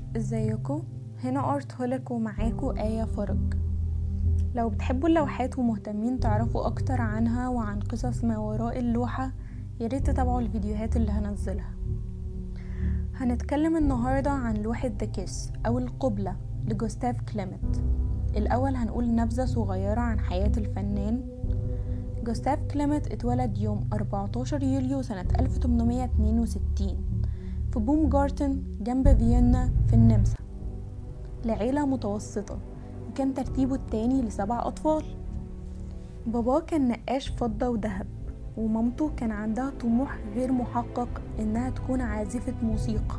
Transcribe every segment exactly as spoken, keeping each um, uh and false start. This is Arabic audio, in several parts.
ازيكم؟ هنا ارت هوليك ومعاكم آية فرج. لو بتحبوا اللوحات ومهتمين تعرفوا اكتر عنها وعن قصص ما وراء اللوحة، ياريت تتابعوا الفيديوهات اللي هنزلها. هنتكلم النهاردة عن لوحة ذا كيس او القبلة لجوستاف كليمت. الاول هنقول نبذة صغيرة عن حياة الفنان. جوستاف كليمت اتولد يوم أربعتاشر يوليو سنة ألف وتمنمية اتنين وستين في بومغارتن جنب فيينا في النمسا، لعيلة متوسطة، وكان ترتيبه التاني لسبع أطفال. باباه كان نقاش فضة وذهب، ومامته كان عندها طموح غير محقق إنها تكون عازفة موسيقى.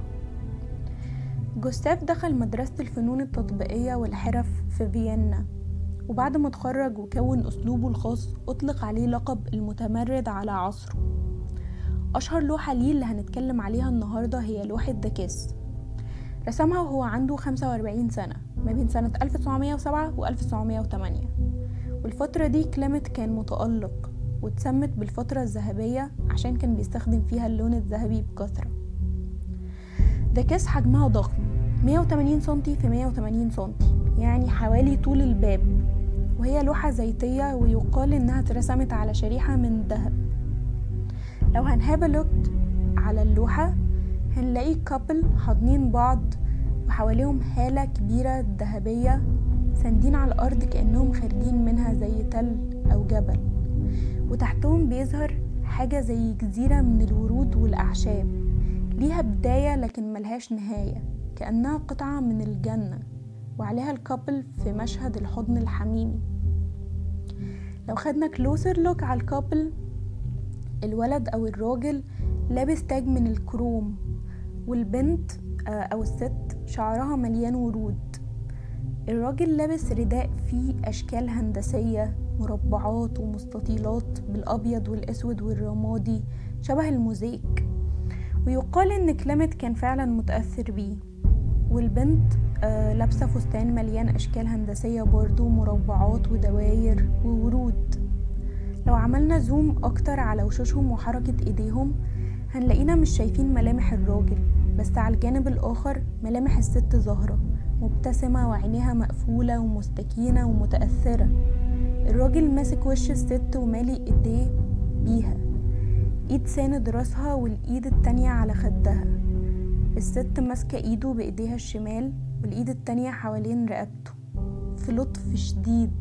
جوستاف دخل مدرسة الفنون التطبيقية والحرف في فيينا، وبعد ما اتخرج وكون أسلوبه الخاص أطلق عليه لقب المتمرد على عصره. أشهر لوحة ليه اللي هنتكلم عليها النهاردة هي لوحة ذا كيس. رسمها وهو عنده خمسة وأربعين سنة ما بين سنة ألف وتسعمية وسبعة و ألف وتسعمية وتمانية، والفترة دي كليمت كان متألق واتسمت بالفترة الذهبية عشان كان بيستخدم فيها اللون الذهبي بكثرة. ذا كيس حجمها ضخم، مية وتمانين سنتي في مية وتمانين سنتي، يعني حوالي طول الباب، وهي لوحة زيتية ويقال إنها اترسمت على شريحة من ذهب. لو هنهاب لوك على اللوحة هنلاقي كابل حاضنين بعض وحواليهم هالة كبيرة ذهبية ساندين على الأرض كأنهم خارجين منها زي تل أو جبل، وتحتهم بيظهر حاجة زي جزيرة من الورود والأعشاب ليها بداية لكن ملهاش نهاية، كأنها قطعة من الجنة، وعليها الكابل في مشهد الحضن الحميمي. لو خدنا كلوسر لوك على الكابل، الولد أو الراجل لابس تاج من الكروم، والبنت أو الست شعرها مليان ورود. الراجل لابس رداء فيه أشكال هندسية، مربعات ومستطيلات بالأبيض والأسود والرمادي شبه الموزيك، ويقال إن كليمت كان فعلا متأثر بيه. والبنت لابسة فستان مليان أشكال هندسية برضو، مربعات ودواير وورود. لو عملنا زوم أكتر على وشوشهم وحركة إيديهم هنلاقينا مش شايفين ملامح الراجل، بس على الجانب الآخر ملامح الست ظاهرة مبتسمة وعينيها مقفولة ومستكينة ومتأثرة. الراجل ماسك وش الست ومالي ايديه بيها، ايد ساند راسها والايد التانية على خدها. الست ماسكة ايده بايديها الشمال والايد التانية حوالين رقبته في لطف شديد.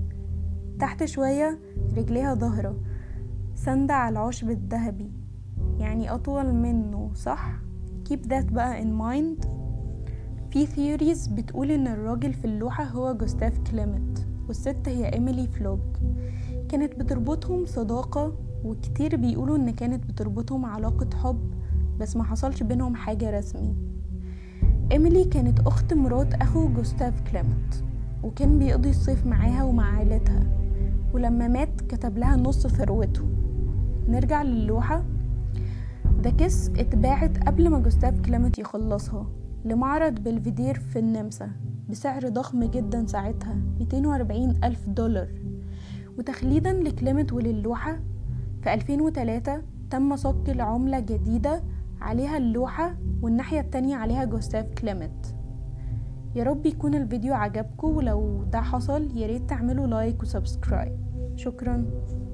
تحت شوية رجليها ظاهرة ساندة على العشب الذهبي، يعني أطول منه، صح؟ keep that بقى in mind. في theories بتقول إن الراجل في اللوحة هو جوستاف كليمت والست هي إيميلي فلوج. كانت بتربطهم صداقة، وكتير بيقولوا إن كانت بتربطهم علاقة حب، بس ما حصلش بينهم حاجة رسمي. إيميلي كانت أخت مرات أخو جوستاف كليمت، وكان بيقضي الصيف معاها ومع عائلتها، ولما مات كتب لها نص ثروته. نرجع للوحة. ذا كيس اتباعت قبل ما جوستاف كليمت يخلصها لمعرض بلفيدير في النمسا بسعر ضخم جدا ساعتها، ميتين وأربعين ألف دولار. وتخليدا لكليمت وللوحة في ألفين وتلاتة تم صك العملة جديدة عليها اللوحة والناحية التانية عليها جوستاف كليمت. يا رب يكون الفيديو عجبكم، ولو ده حصل ياريت تعملوا لايك وسبسكرايب. شكرا.